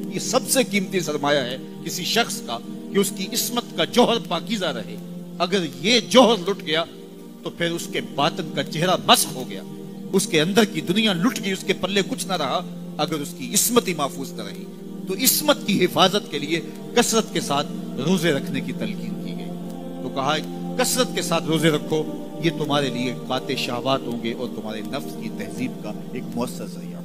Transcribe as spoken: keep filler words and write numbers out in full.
ये सबसे कीमती सरमाया है किसी शख्स का कि उसकी इस्मत का जौहर पाकीज़ा रहे। अगर ये जौहर लुट गया तो फिर उसके बातन का चेहरा मस्क हो गया, उसके अंदर की दुनिया लुट गई, उसके पल्ले कुछ ना रहा अगर उसकी इस्मत ही महफूज न रही। तो इस्मत की हिफाजत के लिए कसरत के साथ रोजे रखने की तलकीन की गई। तो कहा कसरत के साथ रोजे रखो, ये तुम्हारे लिए काते शहवात होंगे और तुम्हारे नफ्स की तहजीब का एक मुअस्सर जरिया।